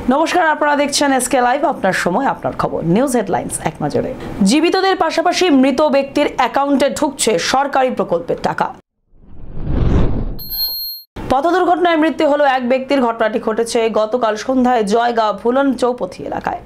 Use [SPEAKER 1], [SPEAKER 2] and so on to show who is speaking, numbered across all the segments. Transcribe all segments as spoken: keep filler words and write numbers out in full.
[SPEAKER 1] নমস্কার, আপনারা দেখছেন এসকে লাইভ। আপনার সময় আপনার খবর, নিউজ হেডলাইন্স এক নজরে। জীবিতদের পাশাপাশি মৃত ব্যক্তির অ্যাকাউন্টে ঢুকছে সরকারি প্রকল্পের টাকা। পথ দুর্ঘটনায় মৃত্যু হলো এক ব্যক্তির। ঘটনাটি ঘটেছে গতকাল সন্ধ্যায় জয়গাঁও ভুলন চৌপথি এলাকায়।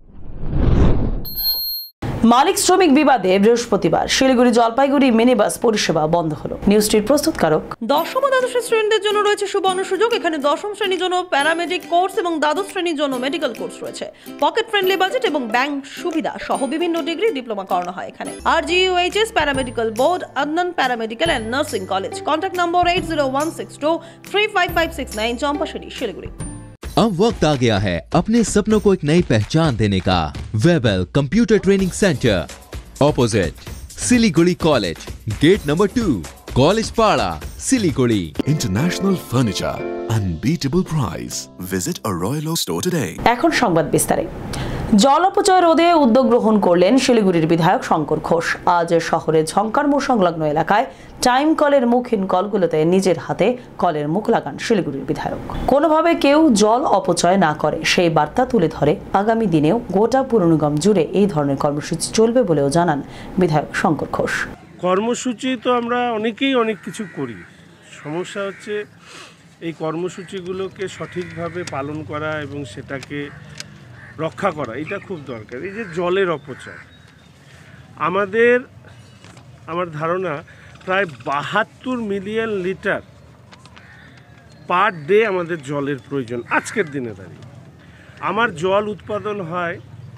[SPEAKER 1] মালিক শ্রমিক বিবাদে বৃহস্পতিবার শিলিগুড়ি জলপাইগুড়ি মিনি বাস পরিষেবা বন্ধ হলো। নিউজটির প্রস্তুতকারক।
[SPEAKER 2] দশম ও দ্বাদশ শ্রেণীদের জন্য রয়েছে সুবর্ণ সুযোগ। এখানে দশম শ্রেণীর জন্য প্যারামেডিক কোর্স এবং দ্বাদশ শ্রেণীর জন্য মেডিকেল কোর্স রয়েছে। পকেট ফ্রেন্ডলি বাজেট এবং ব্যাংক সুবিধা সহ বিভিন্ন ডিগ্রি ডিপ্লোমা করানো হয় এখানে। আর GUHS paramedical board, Adnan paramedical and nursing college. Contact number eight zero one six two three five five six nine Champasari Siliguri.
[SPEAKER 3] अब वक्त आ गया है अपने सपनों को एक नई पहचान देने का। Webel computer training centre, opposite Siliguri college, gate number two, college Para, Siliguri.
[SPEAKER 4] International furniture, unbeatable price. Visit a Royal Oak store today.
[SPEAKER 1] এখন সংবাদ বিস্তারে। জল অপচয় রোধে উদ্যোগ গ্রহণ করলেন শিলিগুড়ির বিধায়ক শঙ্কর ঘোষ। আজ শহরের ঝংকার মোড় সংলগ্ন এলাকায় টাইম কলের মুখহীন কলগুলোতে নিজের হাতে কলের মুখ লাগান শিলিগুড়ির বিধায়ক। কোনোভাবে কেউ জল অপচয় না করে সেই বার্তা তুলে ধরে আগামী দিনেও গোটা পুর নিগম জুড়ে এই ধরনের কর্মসূচি চলবে বলেও জানান বিধায়ক শঙ্কর ঘোষ।
[SPEAKER 5] কর্মসূচি তো আমরা অনেকেই অনেক কিছু করি, সমস্যা হচ্ছে এই কর্মসূচিগুলোকে সঠিকভাবে পালন করা এবং সেটাকে রক্ষা করা, এটা খুব দরকার। এই যে জলের অপচয়, আমাদের আমার ধারণা প্রায় বাহাত্তর মিলিয়ন লিটার পার ডে আমাদের জলের প্রয়োজন আজকের দিনে দাঁড়িয়ে। আমার জল উৎপাদন হয়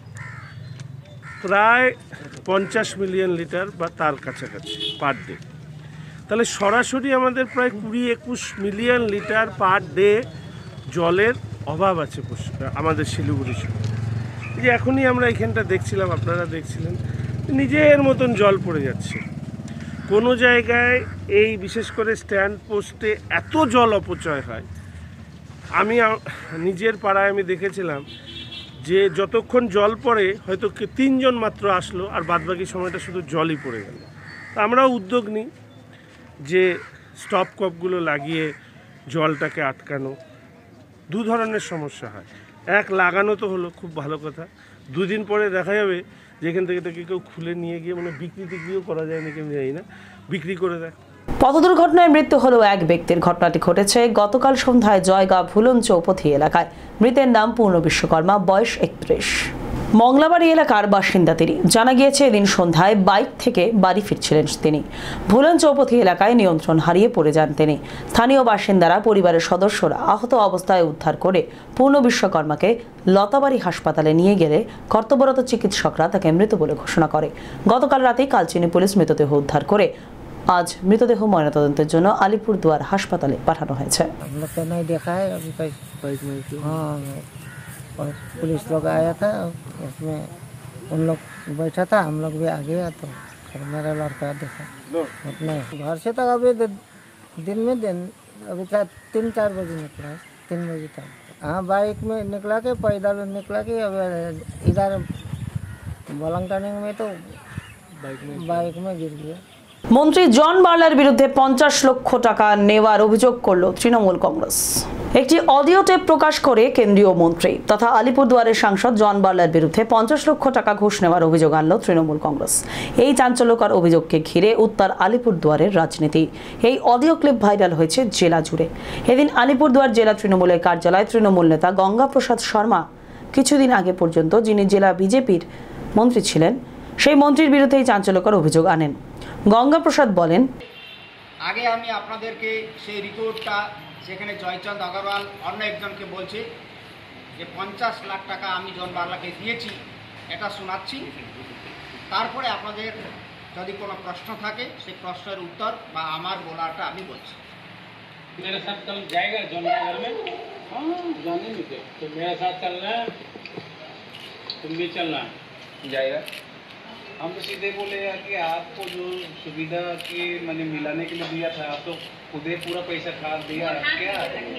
[SPEAKER 5] প্রায় পঞ্চাশ মিলিয়ন লিটার বা তার কাছাকাছি পার ডে। তাহলে সরাসরি আমাদের প্রায় কুড়ি একুশ মিলিয়ন লিটার পার ডে জলের অভাব আছে আমাদের শিলিগুড়ি শহরে। যে এখনই আমরা এখানটা দেখছিলাম, আপনারা দেখছিলেন, নিজের মতন জল পড়ে যাচ্ছে। কোনো জায়গায় এই বিশেষ করে স্ট্যান্ড পোস্টে এত জল অপচয় হয়। আমি নিজের পাড়ায় আমি দেখেছিলাম যে যতক্ষণ জল পড়ে হয়তো তিনজন মাত্র আসলো আর বাদবাকি সময়টা শুধু জলই পড়ে গেল। তা আমরাও উদ্যোগ নিই যে স্টপ কপগুলো লাগিয়ে জলটাকে আটকানো। দু ধরনের সমস্যা হয়, এক লাগানো তো হলো খুব ভালো কথা, দুদিন পরে দেখা যাবে যেখান থেকে এটাকে কেউ খুলে নিয়ে গিয়ে মানে বিক্রি টিক্রিও করা যায় নাকি আমি জানি না, বিক্রি করে দেয়।
[SPEAKER 1] পথ দুর্ঘটনায় মৃত্যু হলো এক ব্যক্তির। ঘটনাটি ঘটেছে গতকাল সন্ধ্যায় জয়গাঁও ভুলন চৌপথি এলাকায়। মৃতের নাম পূর্ণ বিশ্বকর্মা, বয়স একত্রিশ। মংলাবাড়ি এলাকার বাসিন্দা তিনি। জানা গিয়েছে এদিন সন্ধ্যায় বাইক থেকে বাড়ি ফিরছিলেন তিনি। ভুলন চৌপথি এলাকায় নিয়ন্ত্রণ হারিয়ে পড়ে যান তিনি। স্থানীয় বাসিন্দারা পরিবারের সদস্যরা আহত অবস্থায় উদ্ধার করে পূর্ণ বিশ্বকর্মাকে লতাবাড়ি হাসপাতালে নিয়ে গেলে কর্তব্যরত চিকিৎসকরা তাকে মৃত বলে ঘোষণা করে। গতকাল রাতেই কালচিনি পুলিশ মৃতদেহ উদ্ধার করে आज मृतदेह मयनातदंतेर जन्य आलिपुरदुआर हासपाताले पाठानो हयेछे।
[SPEAKER 6] हम लोग तो नहीं देखा है अभी तक। हाँ, और पुलिस लोग आया था, उसमें उन लोग बैठा था, हम लोग भी आ गया तो मेरा लड़का देखा अपने घर से तक। अभी दिन में दिन अभी तक तीन चार बजे निकला, तीन बजे तक। हाँ, बाइक में निकला के पैदल निकला के अब इधर बलंग टर्निंग में तो बाइक में बाइक में गिर गया।
[SPEAKER 1] মন্ত্রী জন বার্লার বিরুদ্ধে পঞ্চাশ লক্ষ টাকা নেওয়ার অভিযোগ করল তৃণমূল কংগ্রেস। একটি অডিও টেপ প্রকাশ করে কেন্দ্রীয় মন্ত্রী তথা আলিপুরদুয়ারের সাংসদ জন বার্লার বিরুদ্ধে পঞ্চাশ লক্ষ টাকা ঘুষ নেওয়ার অভিযোগ আনল তৃণমূল কংগ্রেস। এই চাঞ্চল্যকর অভিযোগকে ঘিরে উত্তর আলিপুরদুয়ারের রাজনীতি। এই অডিও ক্লিপ ভাইরাল হয়েছে জেলা জুড়ে। এদিন আলিপুরদুয়ার জেলা তৃণমূলের কার্যালয়ে তৃণমূল নেতা গঙ্গা প্রসাদ শর্মা কিছুদিন আগে পর্যন্ত যিনি জেলা বিজেপির মন্ত্রী ছিলেন সেই মন্ত্রীর বিরুদ্ধে এই চাঞ্চল্যকর অভিযোগ আনেন। গঙ্গা প্রসাদ বলেন,
[SPEAKER 7] আগে আমি আপনাদেরকে সেই রিপোর্টটা সেখানে জয়চন্দ আগরওয়াল অন্য একজনকে বলছে যে পঞ্চাশ লাখ টাকা আমি জন বার্লাকে দিয়েছি, এটা শোনাচ্ছি। তারপরে আপনাদের যদি কোনো প্রশ্ন থাকে সেই প্রশ্নের উত্তর বা আমার বলাটা আমি বলছি।
[SPEAKER 8] मेरे साथ कल जाएगा जॉन नगर में? हाँ, जाने नहीं थे तो मेरे साथ चलना है, तुम भी चलना जाएगा। हम तो सीधे बोले यार कि आपको जो सुविधा की मैंने मिलाने के लिए दिया था, आप तो खुद ही पूरा पैसा खा दिया क्या?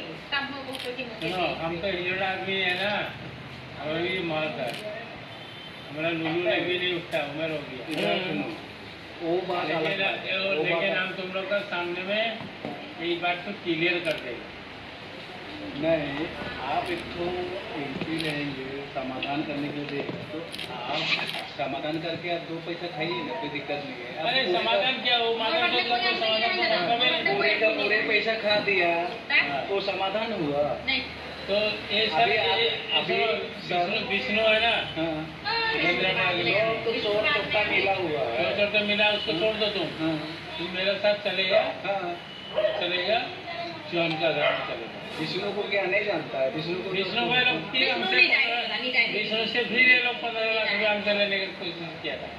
[SPEAKER 8] सुनो, हम तो इंजर्ड आदमी है ना, हमें भी मारता है, हमारा लुलू ने भी नहीं उठा, उम्र हो गया। वो बात लेकिन हम तुम लोग का सामने में एक बात तो क्लियर कर देगा नहीं, आप एक तो एंट्री लेंगे समाधान करने के लिए, तो आप समाधान करके आप दो पैसा खाइए ना, कोई दिक्कत नहीं है। अरे समाधान क्या हो, पूरे का पूरे पैसा खा दिया तो समाधान हुआ। तो ये सब अभी विष्णु है ना, तो चोर चोटा मिला हुआ है, चोर चोटा मिला, उसको छोड़ दो तुम, तुम मेरे साथ चलेगा, चलेगा जॉन का घर चलेगा। विष्णु को क्या नहीं जानता है, विष्णु को विष्णु को लोग फिर हमसे विष्णु से फिर ये लोग पंद्रह लाख रुपया हमसे लेने की कोशिश किया था।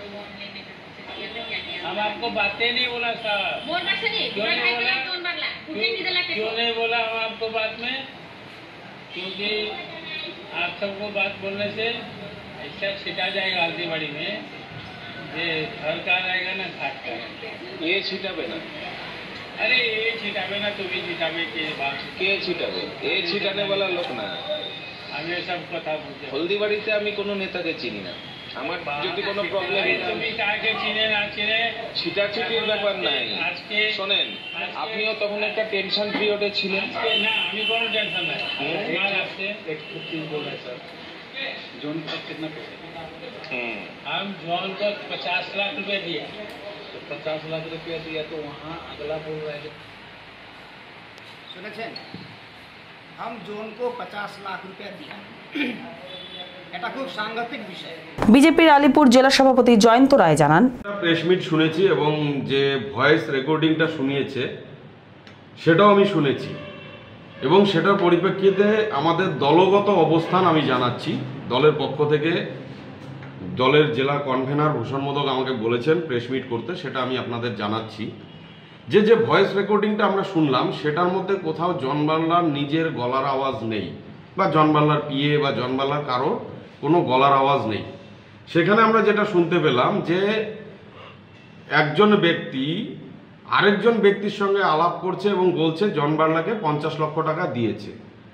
[SPEAKER 8] हम आपको बातें नहीं बोला साहब, क्यों नहीं बोला, क्यों नहीं बोला हम आपको बात में, क्योंकि आप सबको बात बोलने से ऐसा छिटा जाएगा हल्दीबाड़ी में, ये घर का रहेगा ना घाट का, ये छिटा पे ना। अरे ये छिटाबे ना, তুমি छिटाबे के बात के छिटाबे, এই ছিটানে वाला লোক না, আমি সব কথা বুঝি। হলদিবাড়িতে আমি কোনো নেতাকে চিনি না, আমার যদি কোনো প্রবলেম হয় তুমি কাকে চিনে না চিনে ছিটাছিটির ব্যাপার নাই। আজকে শুনেন, আপনিও তখন একটা টেনশন পিরিয়ডে ছিলেন। না, আমি কোনো টেনশন নাই। আমার আছে एक चीज बोल रहा है सर, जोन का कितना पैसा? हम जोन को पचास लाख रुपए दिया, पचास लाख रुपया दिया, तो वहाँ अगला बोल रहे हैं
[SPEAKER 7] শুনেছেন, हम जोन को पचास लाख रुपया दिया, এটা খুব সাংঘাতিক বিষয়।
[SPEAKER 1] বিজেপির আলিপুর জেলা সভাপতি জয়ন্ত রায় জানান,
[SPEAKER 9] প্রেস মিট শুনেছি এবং যে ভয়েস রেকর্ডিংটা শুনিয়েছে সেটাও আমি শুনেছি এবং সেটার পরিপ্রেক্ষিতে আমাদের দলগত অবস্থান আমি জানাচ্ছি। দলের পক্ষ থেকে দলের জেলা কনভেনার ভূষণ মোদক আমাকে বলেছেন প্রেস মিট করতে, সেটা আমি আপনাদের জানাচ্ছি। যে যে ভয়েস রেকর্ডিংটা আমরা শুনলাম সেটার মধ্যে কোথাও জন বাংলার নিজের গলার আওয়াজ নেই, বা জন বাংলার পিএ বা জন বাংলার কারো কোনো গলার আওয়াজ নেই। সেখানে আমরা যেটা শুনতে পেলাম যে একজন ব্যক্তি আরেকজন ব্যক্তির সঙ্গে আলাপ করছে এবং বলছে জন বাংলাকে পঞ্চাশ লক্ষ টাকা দিয়েছে।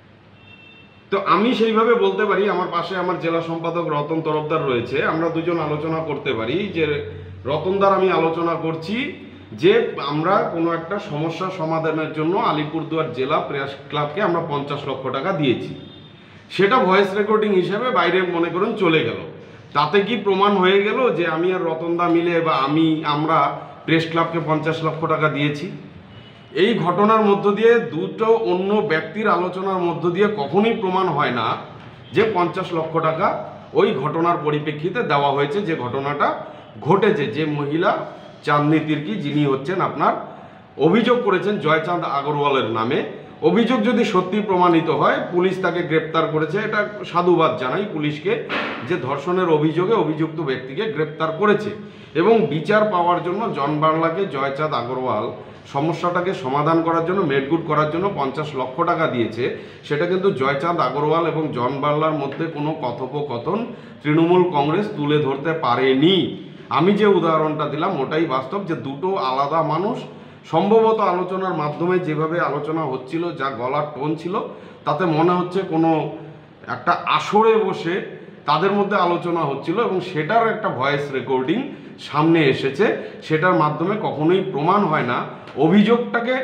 [SPEAKER 9] তো আমি সেইভাবে বলতে পারি, আমার পাশে আমার জেলা সম্পাদক রতন তরফদার রয়েছে, আমরা দুজন আলোচনা করতে পারি যে রতনদার আমি আলোচনা করছি যে আমরা কোনো একটা সমস্যা সমাধানের জন্য আলিপুরদুয়ার জেলা প্রেস ক্লাবকে আমরা পঞ্চাশ লক্ষ টাকা দিয়েছি। সেটা ভয়েস রেকর্ডিং হিসেবে বাইরে মনে করুন চলে গেল, তাতে কি প্রমাণ হয়ে গেল যে আমি আর রতনদা মিলে বা আমি আমরা প্রেস ক্লাবকে পঞ্চাশ লক্ষ টাকা দিয়েছি? এই ঘটনার মধ্য দিয়ে দুটো অন্য ব্যক্তির আলোচনার মধ্য দিয়ে কখনোই প্রমাণ হয় না যে পঞ্চাশ লক্ষ টাকা ওই ঘটনার পরিপ্রেক্ষিতে দেওয়া হয়েছে। যে ঘটনাটা ঘটেছে, যে মহিলা চাঁদনি তির্কি যিনি হচ্ছেন আপনার অভিযোগ করেছেন জয়চাঁদ আগরওয়ালের নামে, অভিযোগ যদি সত্যি প্রমাণিত হয়, পুলিশ তাকে গ্রেপ্তার করেছে, এটা সাধুবাদ জানাই পুলিশকে যে ধর্ষণের অভিযোগে অভিযুক্ত ব্যক্তিকে গ্রেপ্তার করেছে এবং বিচার পাওয়ার জন্য জন বাংলাকে জয়চাঁদ আগরওয়াল সমস্যাটাকে সমাধান করার জন্য মেডগুড করার জন্য পঞ্চাশ লক্ষ টাকা দিয়েছে। সেটা কিন্তু জয়চাঁদ আগরওয়াল এবং জন বাংলার মধ্যে কোনো কথোপকথন তৃণমূল কংগ্রেস তুলে ধরতে পারেনি। আমি যে উদাহরণটা দিলাম ওটাই বাস্তব, যে দুটো আলাদা মানুষ সম্ভবত আলোচনার মাধ্যমে যেভাবে আলোচনা হচ্ছিল, যা গলার টোন ছিল, তাতে মনে হচ্ছে কোনো একটা আসরে বসে তাদের মধ্যে আলোচনা হচ্ছিল এবং সেটার একটা ভয়েস রেকর্ডিং সামনে এসেছে। সেটার মাধ্যমে কখনোই প্রমাণ হয় না, অভিযোগটাকে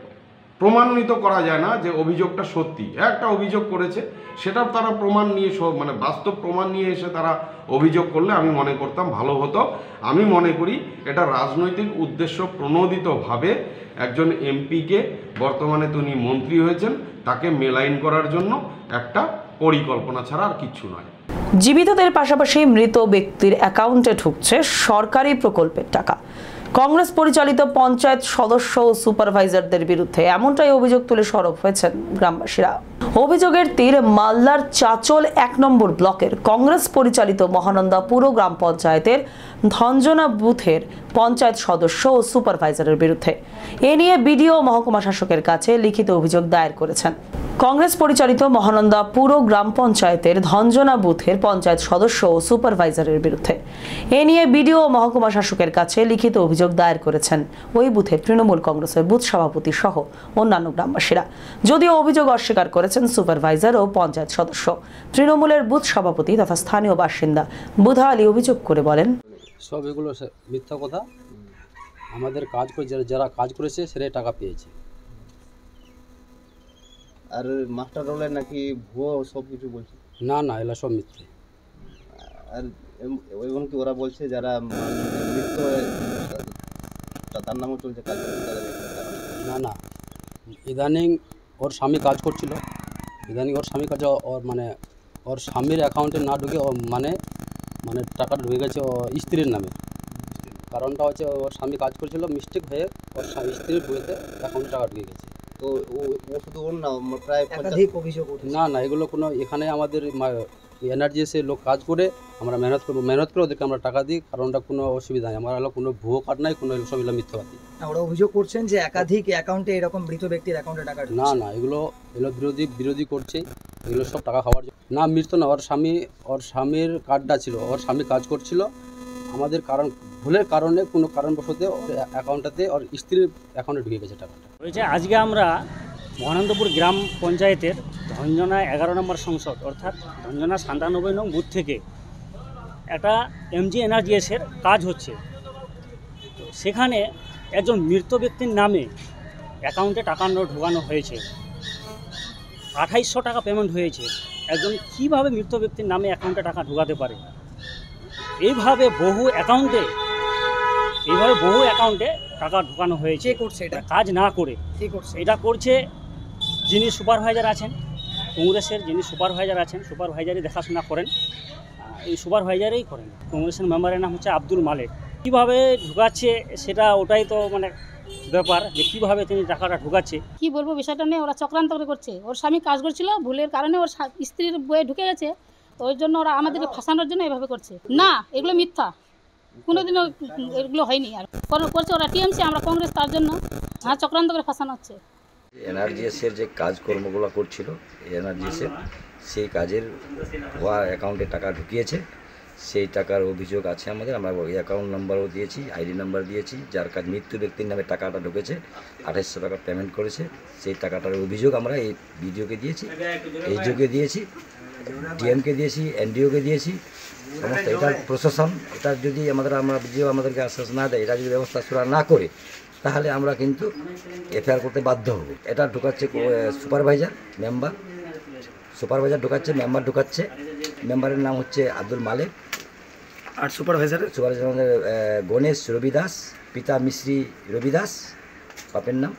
[SPEAKER 9] প্রমাণিত করা যায় না যে অভিযোগটা সত্যি। একটা অভিযোগ করেছে, সেটা তারা প্রমাণ নিয়ে মানে বাস্তব প্রমাণ নিয়ে এসে তারা অভিযোগ করলে আমি মনে করতাম ভালো হতো। আমি মনে করি এটা রাজনৈতিক উদ্দেশ্য প্রণোদিতভাবে একজন এমপিকে, বর্তমানে তিনি মন্ত্রী হয়েছেন, তাকে মেলাইন করার জন্য একটা পরিকল্পনা ছাড়া আর কিচ্ছু নয়।
[SPEAKER 1] জীবিতদের পাশাপাশি মৃত ব্যক্তির অ্যাকাউন্টে ঢুকছে সরকারি প্রকল্পের টাকা। কংগ্রেস পরিচালিত পঞ্চায়েত সদস্য ও সুপারভাইজারদের বিরুদ্ধে এমনটাই অভিযোগ তুলে সরব হয়েছেন গ্রামবাসীরা। অভিযোগের তীর মালদার চাচল এক নম্বর ব্লকের কংগ্রেস পরিচালিত মহানন্দা পুর গ্রাম পঞ্চায়েতের ধঞ্জনা বুথের পঞ্চায়েত সদস্য ও সুপারভাইজারের বিরুদ্ধে। এ নিয়ে বিডিও মহকুমা শাসকের কাছে লিখিত অভিযোগ দায়ের করেছেন কংগ্রেস পরিচালিত মহানন্দা পুর গ্রাম পঞ্চায়েতের ধঞ্জনা বুথের পঞ্চায়েত সদস্য ও সুপারভাইজারের বিরুদ্ধে। এ নিয়ে বিডিও মহকুমা শাসকের কাছে লিখিত অভিযোগ দায়ের করেছেন ওই বুথের তৃণমূল কংগ্রেসের বুথ সভাপতি সহ অন্যান্য গ্রামবাসীরা। যদিও অভিযোগ অস্বীকার করেছেন সুপারভাইজার ও পঞ্চায়েত সদস্য, তৃণমূলের বুথ সভাপতি তথা স্থানীয় বাসিন্দা বুধা আলী অভিযোগ করে বলেন,
[SPEAKER 10] সব এগুলো মিথ্যা কথা। আমাদের কাজ করে যারা কাজ করেছে সেটাই টাকা পেয়েছে।
[SPEAKER 11] আর মাস্টার রোলের নাকি ভুয়ো সব কিছু বলছে।
[SPEAKER 10] না না এগুলো সব মিথ্যে।
[SPEAKER 11] আর এমনকি ওরা বলছে যারা মৃত্যু তার নামও চলছে কাজ।
[SPEAKER 10] না না ইদানিং ওর স্বামী কাজ করছিল, ইদানিং ওর স্বামী কাজ ওর মানে ওর স্বামীর অ্যাকাউন্টে না ঢুকে ও মানে মানে টাকাটা ঢুকে গেছে ও স্ত্রীর নামে। কারণটা হচ্ছে ওর স্বামী কাজ করছিল, মিস্টেক হয়ে ওর স্ত্রীর বইতে অ্যাকাউন্টে টাকা ঢুকে গেছে।
[SPEAKER 11] তো ও শুধু ওর না প্রায় একাধিক অভিযোগ উঠেছে।
[SPEAKER 10] না না এগুলো কোনো এখানে আমাদের এনার্জিএসে লোক কাজ করে আমরা মেহনত করবো, মেহনত করে ওদেরকে আমরা টাকা দিই, কারণটা কোনো অসুবিধা নেই। আমার হলো কোনো ভুয়ো কার্ড নাই, কোনো সব এগুলো মিথ্যাবাদী।
[SPEAKER 12] ওরা অভিযোগ করছেন যে একাধিক অ্যাকাউন্টে এরকম মৃত ব্যক্তির অ্যাকাউন্টে টাকা ঢুকছে।
[SPEAKER 10] না না এগুলো এগুলো বিরোধী বিরোধী করছে, এগুলো সব টাকা খাওয়ার জন্য। না মৃত না, ওর স্বামী ওর স্বামীর কার্ডটা ছিল, ওর স্বামী কাজ করছিল, আমাদের কারণ ভুলের কারণে কোনো কারণবশত ওর অ্যাকাউন্টটাতে ওর স্ত্রীর অ্যাকাউন্টে ঢুকে গেছে টাকাটা।
[SPEAKER 13] হয়েছে আজকে আমরা মহানন্দপুর গ্রাম পঞ্চায়েতের ধঞ্জনা এগারো নম্বর সংসদ অর্থাৎ ধঞ্জনা সাতানব্বই নং বুথ থেকে একটা এমজি এনার্জিএসের কাজ হচ্ছে। তো সেখানে একজন মৃত ব্যক্তির নামে অ্যাকাউন্টে টাকা ঢোকানো হয়েছে, আঠাইশশো টাকা পেমেন্ট হয়েছে। একজন কীভাবে মৃত ব্যক্তির নামে অ্যাকাউন্টে টাকা ঢোকাতে পারে? এইভাবে বহু অ্যাকাউন্টে এইভাবে বহু অ্যাকাউন্টে টাকা ঢোকানো হয়েছে।
[SPEAKER 12] কে করছে এটা?
[SPEAKER 13] কাজ না করে
[SPEAKER 12] কে করছে
[SPEAKER 13] এটা? করছে যিনি সুপারভাইজার আছেন, কংগ্রেসের যিনি সুপারভাইজার আছেন, সুপারভাইজারই দেখাশোনা করেন, এই সুপারভাইজারই করেন। কংগ্রেসের মেম্বারের নাম হচ্ছে আব্দুল মালেক। কীভাবে ঢুকাচ্ছে সেটা ওটাই তো মানে ব্যাপার, যে কীভাবে তিনি টাকাটা ঢুকাচ্ছে।
[SPEAKER 14] কি বলবো বিষয়টা নিয়ে, ওরা চক্রান্ত করে করছে। ওর স্বামী কাজ করছিল, ভুলের কারণে ওর স্ত্রীর বইয়ে ঢুকে গেছে, তো ওই জন্য ওরা আমাদেরকে ফাঁসানোর জন্য এভাবে করছে। না এগুলো মিথ্যা, কোনোদিনও এগুলো হয়নি। আর করছে ওরা টিএমসি, আমরা কংগ্রেস, তার জন্য হ্যাঁ চক্রান্ত করে ফাঁসানো হচ্ছে।
[SPEAKER 15] এনআরজিএসের যে কাজকর্মগুলো করছিল এনআরজিএসের, সেই কাজের হওয়া অ্যাকাউন্টে টাকা ঢুকিয়েছে, সেই টাকার অভিযোগ আছে আমাদের। আমরা ওই অ্যাকাউন্ট নাম্বারও দিয়েছি, আইডি নাম্বার দিয়েছি। যার কাজ মৃত্যু ব্যক্তির নামে টাকাটা ঢুকেছে, আঠাইশশো টাকা পেমেন্ট করেছে, সেই টাকাটার অভিযোগ আমরা এই বিডিওকে দিয়েছি, এইচওকে দিয়েছি, ডিএমকে দিয়েছি, এনডিওকে দিয়েছি। সমস্ত এটার প্রশাসন এটা যদি আমাদের আমরা বিডিও আমাদেরকে আশ্বাস না দেয়, এটা যদি ব্যবস্থা সুরা না করে, তাহলে আমরা কিন্তু এফআইআর করতে বাধ্য হব। এটা ঢুকাচ্ছে সুপারভাইজার মেম্বার, সুপারভাইজার ঢুকাচ্ছে, মেম্বার ঢুকাচ্ছে। মেম্বারের নাম হচ্ছে আব্দুল মালেক,
[SPEAKER 12] আর সুপারভাইজারের
[SPEAKER 15] সুপারভাইজার আমাদের গণেশ রবিদাস, পিতা মিশ্রী রবিদাস বাপের নাম।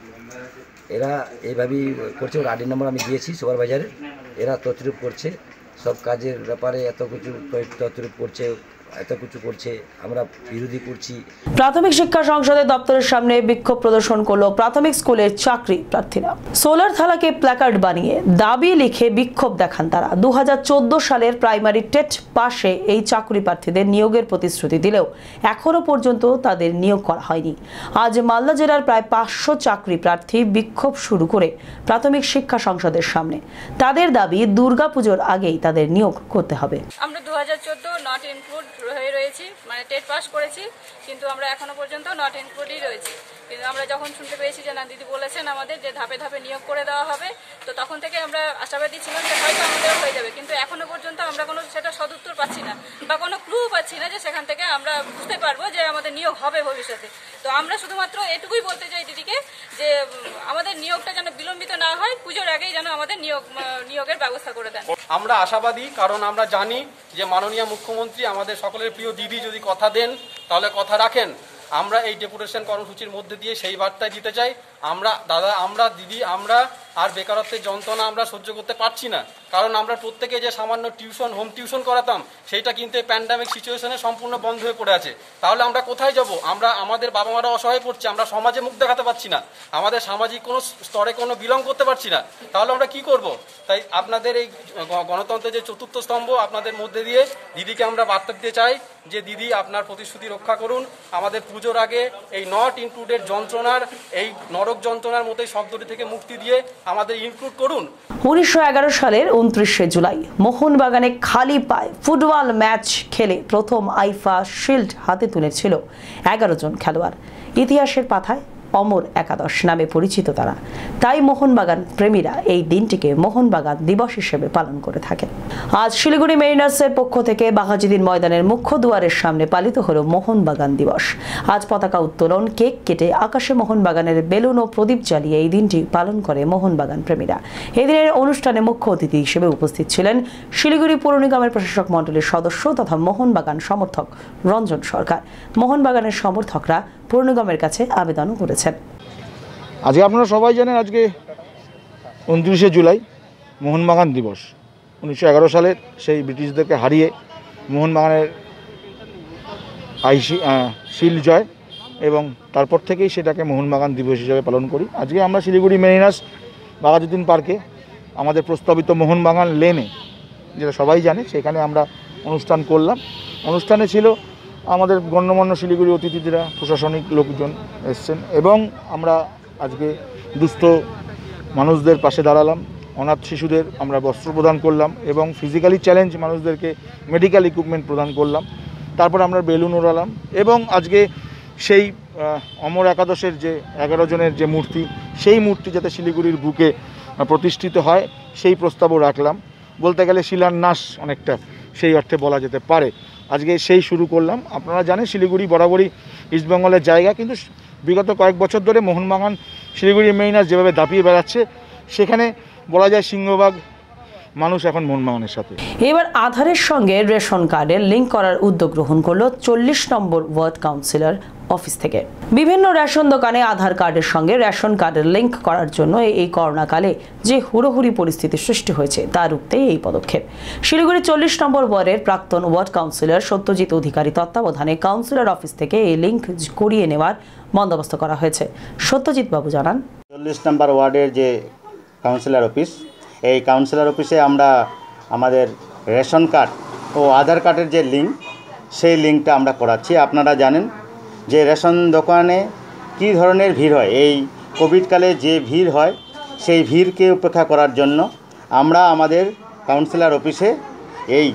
[SPEAKER 15] এরা এইভাবেই করছে। ওর আইডি নম্বর আমি দিয়েছি সুপারভাইজারের। এরা তছরূপ করছে, সব কাজের ব্যাপারে এত কিছু তছরূপ করছে, এত কিছু করছে, আমরা বিরোধী করছি।
[SPEAKER 1] প্রাথমিক শিক্ষা সংসদের দপ্তরের সামনে বিক্ষোভ প্রদর্শন করলো প্রাথমিক স্কুলের চাকরি প্রার্থীরা। সোলার থালাকে প্ল্যাকার্ড বানিয়ে দাবি লিখে বিক্ষোভ দেখান তারা। দু হাজার চোদ্দ সালের প্রাইমারি টেট পাশে এই চাকরি প্রার্থীদের নিয়োগের প্রতিশ্রুতি দিলেও এখনো পর্যন্ত তাদের নিয়োগ করা হয়নি। আজ মালদা জেলার প্রায় পাঁচশো চাকরি প্রার্থী বিক্ষোভ শুরু করে প্রাথমিক শিক্ষা সংসদের সামনে। তাদের দাবি দুর্গাপুজোর আগেই তাদের নিয়োগ করতে হবে।
[SPEAKER 16] আমরা দু হাজার চোদ্দ নট ইনক্লুড হয়ে রয়েছি, মানে টেট পাস করেছি, কিন্তু আমরা এখনো পর্যন্ত নট ইনক্লুডই রয়েছি। কিন্তু আমরা যখন শুনতে পেয়েছি যে না দিদি বলেছেন আমাদের যে ধাপে ধাপে নিয়োগ করে দেওয়া হবে, তো তখন থেকে আমরা আশাবাদী ছিলাম যে হয়তো আমাদেরও হয়ে যাবে। কিন্তু এখনো পর্যন্ত আমরা কোনো সেটা সদুত্তর পাচ্ছি না বা কোনো ক্লু পাচ্ছি না যে সেখান থেকে আমরা বুঝতে পারবো যে আমাদের নিয়োগ হবে ভবিষ্যতে। তো আমরা শুধুমাত্র এটুকুই বলতে চাই দিদিকে যে আমাদের নিয়োগটা যেন বিলম্বিত না হয়, পুজোর আগেই যেন আমাদের নিয়োগ নিয়োগের ব্যবস্থা করে দেন।
[SPEAKER 17] আমরা আশাবাদী, কারণ আমরা জানি যে মাননীয় মুখ্যমন্ত্রী আমাদের সকলের প্রিয় দিদি যদি কথা দেন তাহলে কথা রাখেন। আমরা এই ডেপুটেশন কর্মসূচির মধ্যে দিয়ে সেই বার্তায় দিতে চাই, আমরা দাদা, আমরা দিদি, আমরা আর বেকারত্বের যন্ত্রণা আমরা সহ্য করতে পারছি না। কারণ আমরা প্রত্যেকে যে সামান্য টিউশন হোম টিউশন করাতাম, সেইটা কিন্তু এই প্যান্ডামিক সিচুয়েশনে সম্পূর্ণ বন্ধ হয়ে পড়ে আছে। তাহলে আমরা কোথায় যাব? আমরা আমাদের বাবা মারা অসহায় পড়ছে, আমরা সমাজে মুখ দেখাতে পারছি না, আমাদের সামাজিক কোনো স্তরে কোনো বিলং করতে পারছি না, তাহলে আমরা কি করব? তাই আপনাদের এই গণতন্ত্রের যে চতুর্থ স্তম্ভ, আপনাদের মধ্যে দিয়ে দিদিকে আমরা বার্তা দিতে চাই যে দিদি আপনার প্রতিশ্রুতি রক্ষা করুন। আমাদের পুজোর আগে এই নট ইনক্লুডেড যন্ত্রণার, এই নরক যন্ত্রণার মতো শব্দটি থেকে মুক্তি দিয়ে আমাদের ইনক্লুড করুন।
[SPEAKER 1] উনিশশো এগারো সালের উনত্রিশে জুলাই মোহনবাগানে খালি পায়ে ফুটবল ম্যাচ খেলে প্রথম আইফা শিল্ড হাতে তুলেছিল এগারো জন খেলোয়াড়। ইতিহাসের পাতায় অমর একাদশ নামে পরিচিত তারা। তাই মোহনবাগান প্রেমীরা এই দিনটিকে মোহনবাগান দিবস হিসেবে পালন করে থাকেন। আজ শিলিগুড়ি মেরিনার্সের পক্ষ থেকে বাঘাযতীন ময়দানের মুখ্য দুয়ারের সামনে পালিত হলো মোহনবাগান দিবস। আজ পতাকা উত্তোলন, কেক কেটে আকাশে মোহনবাগানের বেলুন ও প্রদীপ জ্বালিয়ে এই দিনটি পালন করে মোহনবাগান প্রেমীরা। এদিনের অনুষ্ঠানে মুখ্য অতিথি হিসেবে উপস্থিত ছিলেন শিলিগুড়ি পৌর নিগমের প্রশাসক মণ্ডলীর সদস্য তথা মোহনবাগান সমর্থক রঞ্জন সরকার। মোহনবাগানের সমর্থকরা পৌর নিগমের কাছে আবেদনও করেছেন।
[SPEAKER 18] আজকে আপনারা সবাই জানেন, আজকে উনত্রিশে জুলাই মোহনবাগান দিবস। উনিশশো এগারো সালের সেই ব্রিটিশদেরকে হারিয়ে মোহনবাগানের আইসি শিল জয় এবং তারপর থেকেই সেটাকে মোহনবাগান দিবস হিসেবে পালন করি। আজকে আমরা শিলিগুড়ি মেরিনার্স বাঘাযতীন পার্কে আমাদের প্রস্তাবিত মোহনবাগান লেনে, যেটা সবাই জানে, সেখানে আমরা অনুষ্ঠান করলাম। অনুষ্ঠানে ছিল আমাদের গণ্যমান্য শিলিগুড়ি অতিথিরা, প্রশাসনিক লোকজন এসছেন এবং আমরা আজকে দুস্থ মানুষদের পাশে দাঁড়ালাম। অনাথ শিশুদের আমরা বস্ত্র প্রদান করলাম এবং ফিজিক্যালি চ্যালেঞ্জ মানুষদেরকে মেডিকেল ইকুইপমেন্ট প্রদান করলাম। তারপর আমরা বেলুন ওড়ালাম এবং আজকে সেই অমর একাদশের যে এগারো জনের যে মূর্তি, সেই মূর্তি যাতে শিলিগুড়ির বুকে প্রতিষ্ঠিত হয় সেই প্রস্তাবও রাখলাম। বলতে গেলে শিলান্যাস অনেকটা সেই অর্থে বলা যেতে পারে। আজকে সেই শুরু করলাম। আপনারা জানেন শিলিগুড়ি বরাবরই ইস্টবেঙ্গলের জায়গা, কিন্তু বিগত কয়েক বছর ধরে মোহনবাগান শিলিগুড়ি মেরিনার্স যেভাবে দাপিয়ে বেড়াচ্ছে, সেখানে বলা যায় সিংহভাগ মানুষ এখন মোহনবাগানের সাথে।
[SPEAKER 1] এবার আধারের সঙ্গে রেশন কার্ডের লিঙ্ক করার উদ্যোগ গ্রহণ করলো চল্লিশ নম্বর ওয়ার্ড কাউন্সিলর অফিস থেকে। বিভিন্ন রেশন দোকানে আধার কার্ডের সঙ্গে রেশন কার্ডের লিঙ্ক করার জন্য এই করোনাকালে যে হুড়োহুড়ি পরিস্থিতি সৃষ্টি হয়েছে তা রুখতে এই পদক্ষেপ। শিলিগুড়ি চল্লিশ নম্বর ওয়ার্ডের প্রাক্তন ওয়ার্ড কাউন্সিলর সত্যজিৎ অধিকারী তত্ত্বাবধানে কাউন্সিলর অফিস থেকে এই লিঙ্ক করিয়ে নেওয়ার বন্দোবস্ত করা হয়েছে। সত্যজিৎ বাবু জানান,
[SPEAKER 19] চল্লিশ নম্বর ওয়ার্ডের যে কাউন্সিলর অফিস, এই কাউন্সিলর অফিসে আমরা আমাদের রেশন কার্ড ও আধার কার্ডের যে লিঙ্ক, সেই লিঙ্কটা আমরা করাচ্ছি। আপনারা জানেন যে রেশন দোকানে কী ধরনের ভিড় হয়, এই কোভিডকালে যে ভিড় হয় সেই ভিড়কে উপেক্ষা করার জন্য আমরা আমাদের কাউন্সিলর অফিসে এই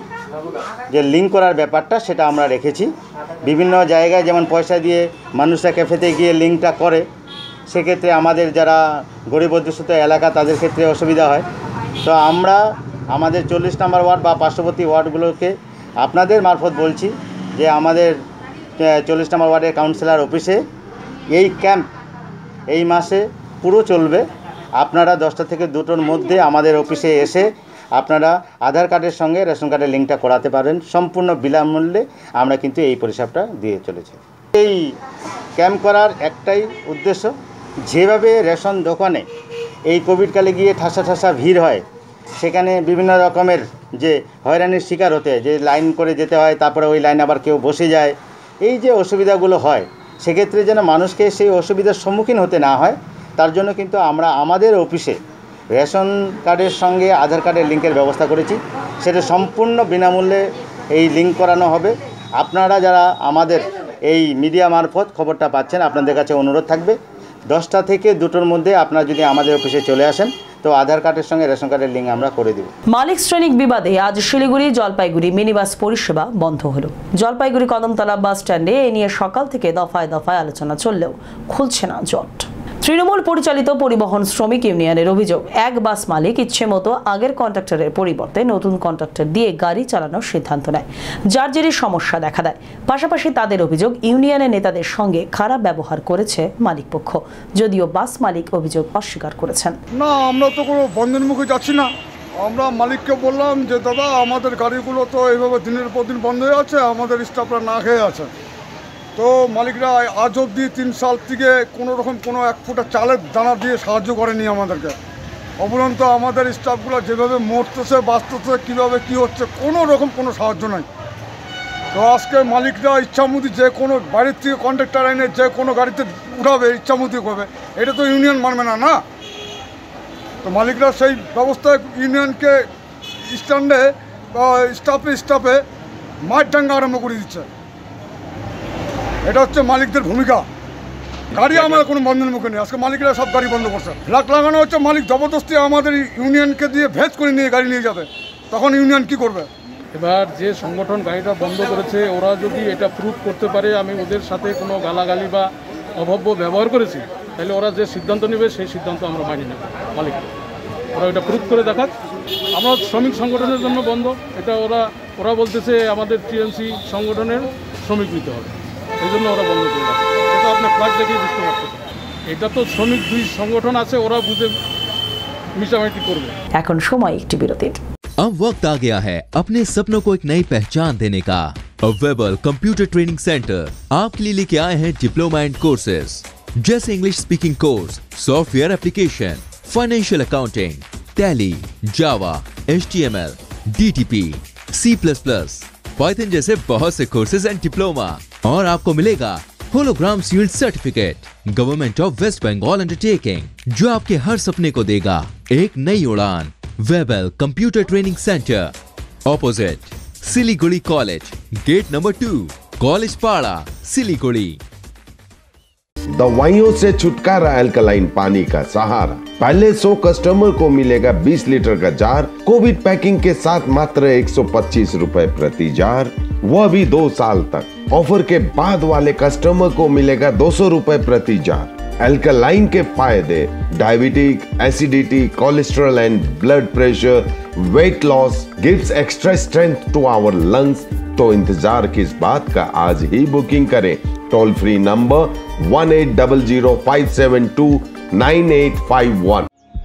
[SPEAKER 19] যে লিঙ্ক করার ব্যাপারটা সেটা আমরা রেখেছি। বিভিন্ন জায়গায় যেমন পয়সা দিয়ে মানুষরা ক্যাফেতে গিয়ে লিঙ্কটা করে, সেক্ষেত্রে আমাদের যারা গরিব অধ্যুষিত এলাকা তাদের ক্ষেত্রে অসুবিধা হয়। তো আমরা আমাদের চল্লিশ নম্বর ওয়ার্ড বা পার্শ্ববর্তী ওয়ার্ডগুলোকে আপনাদের মারফত বলছি যে আমাদের চল্লিশ নম্বর ওয়ার্ডের কাউন্সিলর অফিসে এই ক্যাম্প এই মাসে পুরো চলবে। আপনারা দশটা থেকে দুটোর মধ্যে আমাদের অফিসে এসে আপনারা আধার কার্ডের সঙ্গে রেশন কার্ডের লিঙ্কটা করাতে পারেন। সম্পূর্ণ বিনামূল্যে আমরা কিন্তু এই পরিষেবাটা দিয়ে চলেছি। এই ক্যাম্প করার একটাই উদ্দেশ্য, যেভাবে রেশন দোকানে এই কোভিডকালে গিয়ে ঠাসা ঠাসা ভিড় হয়, সেখানে বিভিন্ন রকমের যে হয়রানির শিকার হতে হয়, যে লাইন করে যেতে হয়, তারপরে ওই লাইন আবার কেউ বসে যায়, এই যে অসুবিধাগুলো হয়, সেক্ষেত্রে যেন মানুষকে সেই অসুবিধার সম্মুখীন হতে না হয়, তার জন্য কিন্তু আমরা আমাদের অফিসে রেশন কার্ডের সঙ্গে আধার কার্ডের লিঙ্কের ব্যবস্থা করেছি। সেটা সম্পূর্ণ বিনামূল্যে এই লিঙ্ক করানো হবে। আপনারা যারা আমাদের এই মিডিয়া মারফত খবরটা পাচ্ছেন, আপনাদের কাছে অনুরোধ থাকবে দশটা থেকে দুটোর মধ্যে আপনারা যদি আমাদের অফিসে চলে আসেন, তো আধার কার্ডের সঙ্গে রেশন কার্ডের লিঙ্ক আমরা করে দেব।
[SPEAKER 1] মালিক শ্রেণিক বিবাদে আজ শিলিগুড়ি জলপাইগুড়ি মিনি বাস পরিষেবা বন্ধ হলো। জলপাইগুড়ি কদমতলা বাস স্ট্যান্ডে এ নিয়ে সকাল থেকে দফায় দফায় আলোচনা চললেও খুলছে না জট। তৃণমূল পরিচালিত পরিবহন শ্রমিক ইউনিয়নের অভিযোগ, এক বাস মালিক ইচ্ছে মতো আগের কন্ট্রাক্টরের পরিবর্তে নতুন কন্ট্রাক্টর দিয়ে গাড়ি চালানোর সিদ্ধান্ত নেয়, যার জেরে সমস্যা দেখা দেয়। পাশাপাশি তাদের অভিযোগ, ইউনিয়নের নেতাদের সঙ্গে খারাপ ব্যবহার করেছে মালিকপক্ষ, যদিও বাস মালিক অভিযোগ অস্বীকার করেছেন।
[SPEAKER 20] না, আমরা তো কোনো বন্ধের মুখে যাচ্ছি না। আমরা মালিককে বললাম যে দাদা, আমাদের গাড়িগুলো তো এইভাবে দিনের পর দিন বন্ধ হয়ে আছে, আমাদের স্টাফরা না খেয়ে আছে। তো মালিকরা আজ অবধি তিন সাল থেকে কোনো রকম কোনো এক ফুটা চালের দানা দিয়ে সাহায্য করেনি আমাদেরকে। অবরন্ত আমাদের স্টাফগুলো যেভাবে মরতেছে, বাঁচতেছে, কীভাবে কী হচ্ছে, কোনো রকম কোনো সাহায্য নাই। তো আজকে মালিকরা ইচ্ছামতি যে কোনো বাড়ির থেকে কন্ট্রাক্টর এনে যে কোনো গাড়িতে উঠাবে, ইচ্ছামতি করবে, এটা তো ইউনিয়ন মানবে না না। তো মালিকরা সেই ব্যবস্থায় ইউনিয়নকে স্ট্যান্ডে বা স্টাফে স্টাফে মাঠ ডাঙ্গা আরম্ভ করে দিচ্ছে। এটা হচ্ছে মালিকদের ভূমিকা। গাড়ি আমার কোনো বন্ধের মুখে নেই। আজকে মালিকরা সব গাড়ি বন্ধ করছে। ফ্ল্যাগ লাগানো হচ্ছে, মালিক জবরদস্তি আমাদের ইউনিয়নকে দিয়ে ভেজ করে নিয়ে গাড়ি নিয়ে যাবে, তখন ইউনিয়ন কি করবে?
[SPEAKER 21] এবার যে সংগঠন গাড়িটা বন্ধ করেছে, ওরা যদি এটা প্রুভ করতে পারে, আমি ওদের সাথে কোনো গালাগালি বা
[SPEAKER 8] অভব্য ব্যবহার করেছি, তাহলে ওরা যে সিদ্ধান্ত নেবে সেই সিদ্ধান্ত আমরা মানি নেব। মালিক ওরা এটা প্রুভ করে দেখাক। আমরা শ্রমিক সংগঠনের জন্য বন্ধ, এটা ওরা ওরা বলতেছে আমাদের টিএমসি সংগঠনের শ্রমিক নিতে হবে, এই জন্য ওরা বন্ধ করে রাখে। এটা আপনার ফ্ল্যাগ দেখেই বুঝতে পারতেছেন, এটা তো শ্রমিক দুই সংগঠন আছে, ওরা বুঝে মিশামিশি করবে।
[SPEAKER 1] এখন সময় একটি বিরতির।
[SPEAKER 3] अब वक्त आ गया है अपने सपनों को एक नई पहचान देने का। वेबल कंप्यूटर ट्रेनिंग सेंटर आपके लिए लेके आए हैं डिप्लोमा एंड कोर्सेज जैसे English speaking course, software application, financial accounting, Tally, Java, HTML, DTP, C plus plus, Python जैसे बहुत से कोर्सेज एंड डिप्लोमा। और आपको मिलेगा hologram sealed certificate government of West Bengal undertaking, जो आपके हर सपने को देगा एक नई उड़ान। Webel computer training centre opposite Siliguri college, gate number two, college Para, Siliguri.
[SPEAKER 21] दवाइयों से छुटकारा, अल्कलाइन पानी का सहारा। पहले सौ कस्टमर को मिलेगा बीस लीटर का जार, कोविड पैकिंग के साथ मात्र एक सौ पच्चीस रुपए प्रति जार, वह भी दो साल तक। ऑफर के बाद वाले कस्टमर को मिलेगा दो सौ रुपए प्रति जार। अल्कलाइन के फायदे diabetic, acidity, cholesterol and blood pressure, weight loss, gives extra strength to our lungs. तो इंतजार किस बात का, आज ही बुकिंग करें। Toll free number one eight double zero five seven two nine eight five one.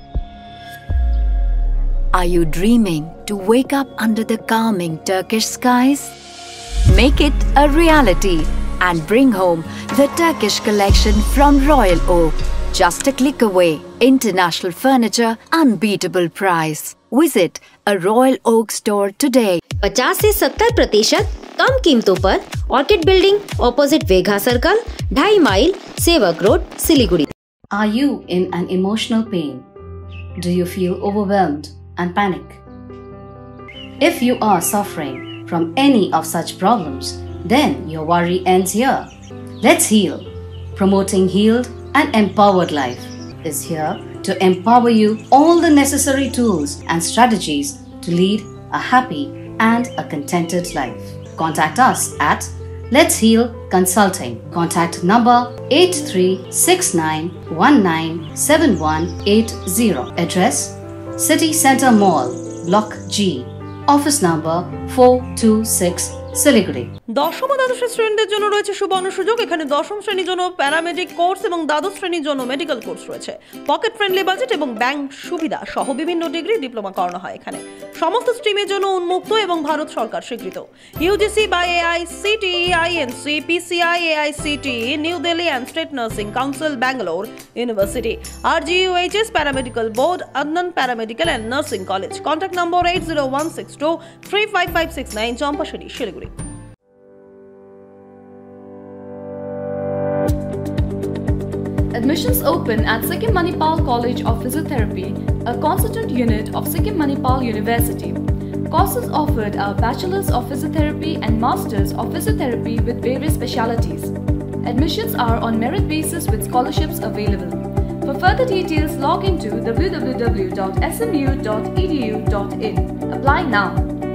[SPEAKER 22] Are you dreaming to wake up under the calming Turkish skies? Make it a reality and bring home the Turkish collection from Royal Oak. Just a click away. International furniture, unbeatable price. Visit a Royal Oak store today.
[SPEAKER 23] पचास से सत्तर प्रतिशत कम कीमतों पर orchid building opposite Vega circle, ढाई mile, Sevoke road, Siliguri.
[SPEAKER 24] Are you in an emotional pain? Do you feel overwhelmed and panic? If you are suffering from any of such problems, then your worry ends here. Let's Heal, promoting healed and empowered life, is here to empower you all the necessary tools and strategies to lead a happy and a contented life. Contact us at Let's Heal Consulting. Contact number eight three six nine one nine seven one eight zero. Address City Center Mall, Block G. Office number four two six, Siliguri.
[SPEAKER 2] দশম ও দ্বাদশ শ্রেণীদের জন্য রয়েছে সুবর্ণ সুযোগ। এখানে দশম শ্রেণীর জন্য প্যারামেডিক কোর্স এবং দ্বাদশ শ্রেণীর জন্য মেডিকেল কোর্স রয়েছে। পকেট ফ্রেন্ডলি বাজেট এবং ব্যাংক সুবিধা সহ বিভিন্ন ডিগ্রি ডিপ্লোমা করানো হয় এখানে। সমস্ত স্ট্রিমের জন্য উন্মুক্ত এবং ভারত সরকার স্বীকৃত। UGC by AICTE, INC, PCI, AICTE, New Delhi and state nursing council, Bangalore university, RGUHS paramedical board, Adnan paramedical and nursing college. Contact number eight zero one six two three five five six nine, Champasari, Siliguri.
[SPEAKER 25] Admissions open at Sikkim Manipal College of Physiotherapy, a constituent unit of Sikkim Manipal University. Courses offered are Bachelor's of Physiotherapy and Master's of Physiotherapy with various specialities. Admissions are on merit basis with scholarships available. For further details, log into w w w dot s m u dot e d u dot in. Apply now.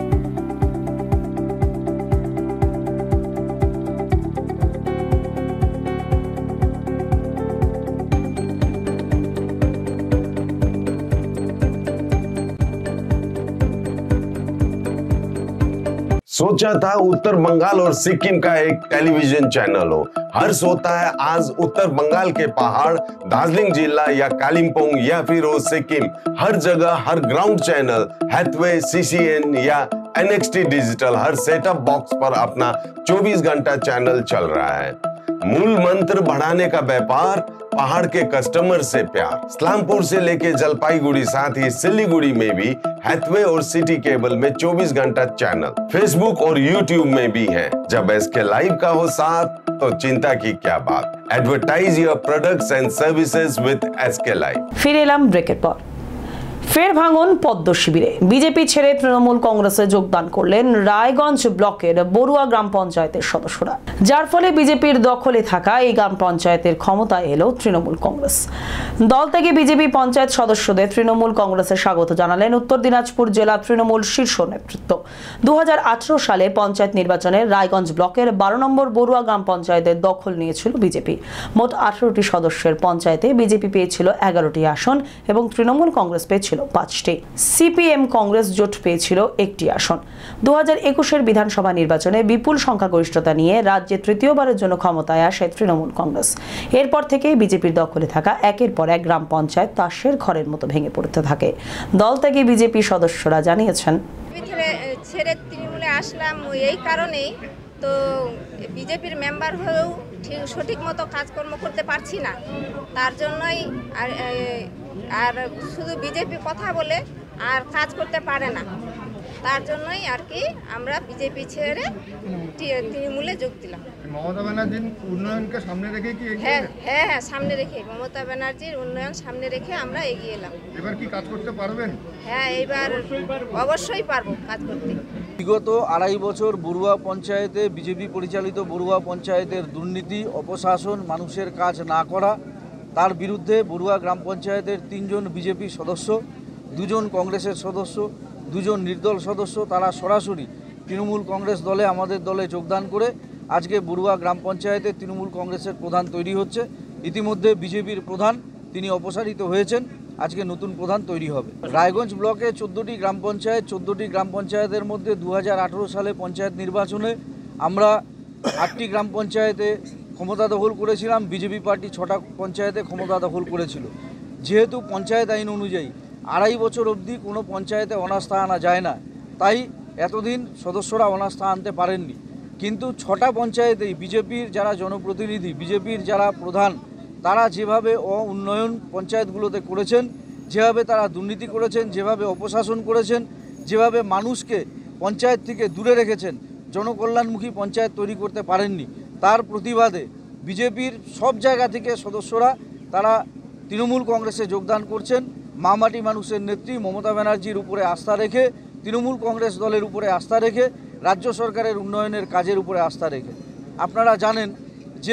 [SPEAKER 21] सोचा था उत्तर बंगाल और सिक्किम का एक television channel हो। हर्ष होता है आज उत्तर बंगाल के पहाड़, दार्जिलिंग जिला या कालिम्पोंग या फिर हो सिक्किम, हर जगह हर ग्राउंड चैनल हैथवे, सीसीएन या एनएक्सटी डिजिटल हर सेटअप बॉक्स पर अपना चौबीस घंटा चैनल चल रहा है। मूल मंत्र बढ़ाने का व्यापार, पहाड़ के कस्टमर से प्यार। इस्लामपुर से लेके जलपाईगुड़ी साथ ही सिलीगुड़ी में भी हैथवे और सिटी केबल में चौबीस घंटा चैनल, फेसबुक और यूट्यूब में भी है। जब एसके लाइव का हो साथ तो चिंता की क्या बात। Advertise your products and services with SK live.
[SPEAKER 1] ফিরে এলাম ব্রেকের পর। ফের ভাঙন পদ্ম শিবিরে। বিজেপি ছেড়ে তৃণমূল কংগ্রেসে যোগদান করলেন রায়গঞ্জ ব্লকের বড়ুয়া গ্রাম পঞ্চায়েতের সদস্যরা, যার ফলে বিজেপির দখলে থাকা এই গ্রাম পঞ্চায়েতের ক্ষমতায় এলো তৃণমূল কংগ্রেস। দল থেকে বিজেপি পঞ্চায়েত সদস্যদের তৃণমূল কংগ্রেসে স্বাগত জানালেন উত্তর দিনাজপুর জেলা তৃণমূল শীর্ষ নেতৃত্ব। দু হাজার আঠারো সালে পঞ্চায়েত নির্বাচনে রায়গঞ্জ ব্লকের বারো নম্বর বড়ুয়া গ্রাম পঞ্চায়েতের দখল নিয়েছিল বিজেপি। মোট আঠারোটি সদস্যের পঞ্চায়েতে বিজেপি পেয়েছিল এগারোটি আসন এবং তৃণমূল কংগ্রেস পেয়েছিল পাঁচটি। সিপিএম কংগ্রেস জোট পেয়েছিল একটি আসন। দু হাজার একুশের বিধানসভা নির্বাচনে বিপুল সংখ্যাগরিষ্ঠতা নিয়ে রাজ্যে তৃতীয়বারের জন্য ক্ষমতায় আসে তৃণমূল কংগ্রেস। এরপর থেকেই বিজেপির দখলে থাকা একের পর এক গ্রাম পঞ্চায়েত তাসের ঘরের মতো ভেঙে পড়তে থাকে। দল থেকে বিজেপি সদস্যরা জানিয়েছেন,
[SPEAKER 4] ছেড়ে তৃণমূলে আসলাম এই কারণেই, তো বিজেপির মেম্বার হয়েও ঠিক সঠিক মতো কাজকর্ম করতে পারছি না, তার জন্যই আর আর শুধু বিজেপি কথা বলে আর কাজ করতে পারে না, তার জন্যই আর কি আমরা বিজেপি ছেড়ে তৃণমূলে যোগ দিলাম।
[SPEAKER 5] মমতা ব্যানার্জির উন্নয়নকে সামনে রেখে কি
[SPEAKER 4] হ্যাঁ হ্যাঁ হ্যাঁ সামনে রেখে মমতা ব্যানার্জির উন্নয়ন সামনে রেখে আমরা এগিয়ে এলাম।
[SPEAKER 5] এবার কি কাজ করতে পারবেন?
[SPEAKER 4] হ্যাঁ এবার অবশ্যই পারবো কাজ করতে।
[SPEAKER 6] বিগত আড়াই বছর বড়ুয়া পঞ্চায়েতে বিজেপি পরিচালিত বড়ুয়া পঞ্চায়েতের দুর্নীতি, অপশাসন, মানুষের কাজ না করা, তার বিরুদ্ধে বড়ুয়া গ্রাম পঞ্চায়েতের তিনজন বিজেপি সদস্য, দুজন কংগ্রেসের সদস্য, দুজন নির্দল সদস্য, তারা সরাসরি তৃণমূল কংগ্রেস দলে আমাদের দলে যোগদান করে আজকে বড়ুয়া গ্রাম পঞ্চায়েতে তৃণমূল কংগ্রেসের প্রধান তৈরি হচ্ছে। ইতিমধ্যে বিজেপির প্রধান তিনি অপসারিত হয়েছেন, আজকে নতুন প্রধান তৈরি হবে। রায়গঞ্জ ব্লকে চোদ্দোটি গ্রাম পঞ্চায়েত, চোদ্দোটি গ্রাম পঞ্চায়েতের মধ্যে দু হাজার আঠেরো সালে পঞ্চায়েত নির্বাচনে আমরা আটটি গ্রাম পঞ্চায়েতে ক্ষমতা দখল করেছিলাম, বিজেপি পার্টি ছটা পঞ্চায়েতে ক্ষমতা দখল করেছিল। যেহেতু পঞ্চায়েত আইন অনুযায়ী আড়াই বছর অবধি কোনো পঞ্চায়েতে অনাস্থা আনা যায় না, তাই এতদিন সদস্যরা অনাস্থা আনতে পারেননি। কিন্তু ছটা পঞ্চায়েতেই বিজেপির যারা জনপ্রতিনিধি, বিজেপির যারা প্রধান, তারা যেভাবে উন্নয়ন পঞ্চায়েতগুলোতে করেছেন, যেভাবে তারা দুর্নীতি করেছেন, যেভাবে অপশাসন করেছেন, যেভাবে মানুষকে পঞ্চায়েত থেকে দূরে রেখেছেন, জনকল্যাণমুখী পঞ্চায়েত তৈরি করতে পারেননি, তার প্রতিবাদে বিজেপির সব জায়গা থেকে সদস্যরা তারা তৃণমূল কংগ্রেসে যোগদান করছেন। মামাটি মানুষের নেত্রী মমতা ব্যানার্জির উপরে আস্থা রেখে, তৃণমূল কংগ্রেস দলের উপরে আস্থা রেখে, রাজ্য সরকারের উন্নয়নের কাজের উপরে আস্থা রেখে। আপনারা জানেন যে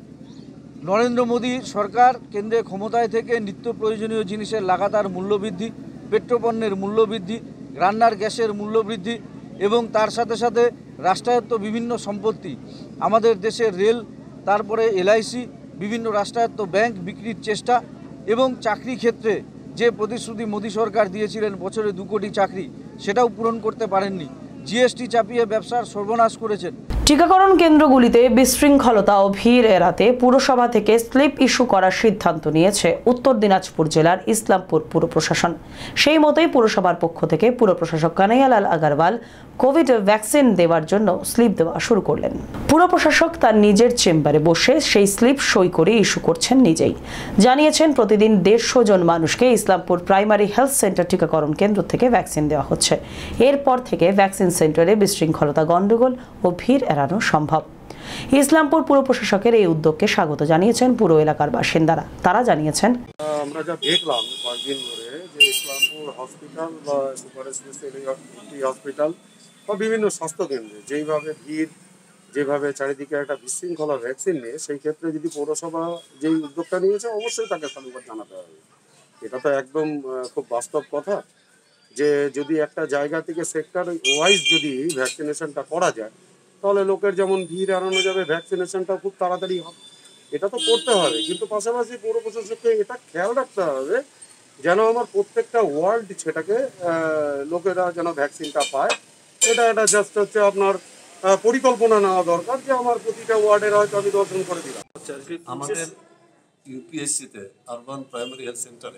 [SPEAKER 6] নরেন্দ্র মোদী সরকার কেন্দ্রে ক্ষমতায় থেকে নিত্য প্রয়োজনীয় জিনিসের লাগাতার মূল্যবৃদ্ধি, পেট্রোপণ্যের মূল্যবৃদ্ধি, রান্নার গ্যাসের মূল্যবৃদ্ধি এবং তার সাথে সাথে রাষ্ট্রায়ত্ত বিভিন্ন সম্পত্তি, আমাদের দেশের রেল, তারপরে এলআইসি, বিভিন্ন রাষ্ট্রায়ত্ত ব্যাংক বিক্রির চেষ্টা এবং চাকরি ক্ষেত্রে যে প্রতিশ্রুতি মোদী সরকার দিয়েছিলেন বছরে দু কোটি চাকরি, সেটাও পূরণ করতে পারেননি। জিএসটি চাপিয়ে ব্যবসার সর্বনাশ করেছেন।
[SPEAKER 1] টিকাকরণ কেন্দ্রগুলিতে বিশৃঙ্খলতা ও ভিড় এড়াতে পুরসভা থেকে স্লিপ ইস্যু করার সিদ্ধান্ত নিয়েছে উত্তর দিনাজপুর জেলার ইসলামপুর পুর প্রশাসন। সেই মতোই পুরসভার পক্ষ থেকে পুর প্রশাসক কানাইয়ালাল আগারওয়াল কোভিড ভ্যাকসিন দেওয়ার জন্য স্লিপ দেওয়া শুরু করলেন। পুর প্রশাসক তার নিজের চেম্বারে বসে সেই স্লিপ সই করে ইস্যু করছেন নিজেই। জানিয়েছেন প্রতিদিন দেড়শো জন মানুষকে ইসলামপুর প্রাইমারি হেলথ সেন্টার টিকাকরণ কেন্দ্র থেকে ভ্যাকসিন দেওয়া হচ্ছে। এরপর থেকে ভ্যাকসিন সেন্টারে বিশৃঙ্খলতা, গণ্ডগোল ও ভিড় এড়ানো সম্ভব। ইসলামপুর পুর প্রশাসকের এই উদ্যোগকে স্বাগত জানিয়েছেন পুরো এলাকার বাসিন্দারা। তারা জানিয়েছেন,
[SPEAKER 7] আমরা যা দেখলাম কয়েকদিন ধরে যে ইসলামপুর হসপিটাল বা সুপার স্পেশালিটি হসপিটাল বা বিভিন্ন স্বাস্থ্যকেন্দ্রে যেইভাবে ভিড়, যেভাবে চারিদিকে একটা বিশৃঙ্খলা ভ্যাকসিন নিয়ে, সেই ক্ষেত্রে যদি পৌরসভা যেই উদ্যোগটা নিয়েছে অবশ্যই তাকে সাধুবাদ জানাতে হবে। এটা তো একদম খুব বাস্তব কথা যে যদি একটা জায়গা থেকে সেক্টর ওয়াইজ যদি ভ্যাকসিনেশনটা করা যায়, তাহলে লোকের যেমন ভিড় এড়ানো যাবে, ভ্যাকসিনেশনটা খুব তাড়াতাড়ি হবে। এটা তো করতে হবে, কিন্তু পাশাপাশি পৌর প্রশাসককে এটা খেয়াল রাখতে হবে যেন আমার প্রত্যেকটা ওয়ার্ড সেটাকে লোকেরা যেন ভ্যাকসিনটা পায়। এটা একটা জাস্ট হচ্ছে আপনার পরিকল্পনা নেওয়া দরকার যে আমার প্রতিটা ওয়ার্ডের হয়তো আমি দর্শন করে দিলাম।
[SPEAKER 9] আমাদের ইউপিএসসিতে আরবান প্রাইমারি হেলথ সেন্টারে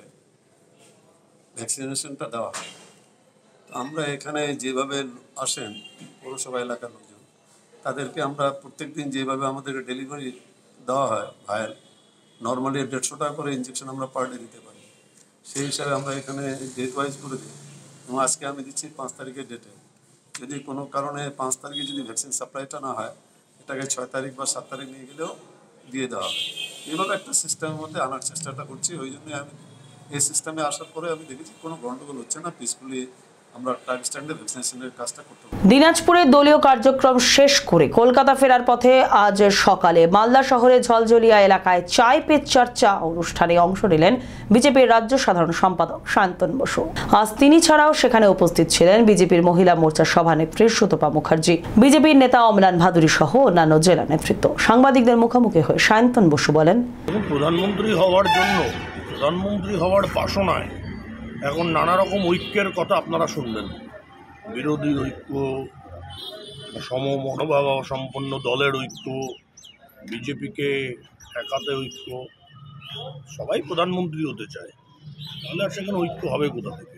[SPEAKER 9] ভ্যাকসিনেশনটা দেওয়া হয়। আমরা এখানে যেভাবে আসেন পৌরসভা এলাকার লোকজন, তাদেরকে আমরা প্রত্যেক দিন যেভাবে আমাদেরকে ডেলিভারি দেওয়া হয় ভায়াল, নর্মালি দেড়শো টাকা করে ইঞ্জেকশন আমরা পার ডে দিতে পারি। সেই হিসাবে আমরা এখানে ডেট ওয়াইজ করে দিই এবং আজকে আমি দিচ্ছি পাঁচ তারিখের ডেটে। যদি কোনো কারণে পাঁচ তারিখে যদি ভ্যাকসিন সাপ্লাইটা না হয়, এটাকে ছয় তারিখ বা সাত তারিখ নিয়ে গেলেও দিয়ে দেওয়া হবে। এইভাবে একটা সিস্টেমের মধ্যে আনার চেষ্টাটা করছি। ওই জন্যই আমি এই সিস্টেমে আসার পরে আমি দেখেছি কোনো গন্ডগোল হচ্ছে না, পিসফুলি আমরা টাইম স্ট্যান্ডে ভ্যাকসিনেশনের কাজটা করতে পারি।
[SPEAKER 1] দিনাজপুরে দলীয় কার্যক্রম শেষ করে কলকাতা ফেরার পথে আজ সকালে মালদা শহরে ঝলঝলিয়া এলাকায় চায় পে চর্চা অনুষ্ঠানে অংশ নিলেন বিজেপির রাজ্য সাধারণ সম্পাদক সায়ন্তন বসু। আজ তিনি ছাড়াও সেখানে উপস্থিত ছিলেন বিজেপির মহিলা মোর্চার সভানেত্রী সুতপা মুখার্জি, বিজেপির নেতা অমলান ভাদুরী সহ অন্যান্য জেলা নেতৃত্ব। সাংবাদিকদের মুখোমুখি হয়ে সায়ন্তন বসু বলেন,
[SPEAKER 10] প্রধানমন্ত্রী হওয়ার জন্য প্রধানমন্ত্রী হওয়ার বাসনায় এখন নানা রকম ঐক্যের কথা আপনারা শুনবেন। বিরোধী ঐক্য, সম মনোভাব সম্পন্ন দলের ঐক্য, বিজেপিকে ঠেকাতে ঐক্য, সবাই প্রধানমন্ত্রী হতে চায়, তাহলে আর সেখানে ঐক্য হবে কোথা থেকে?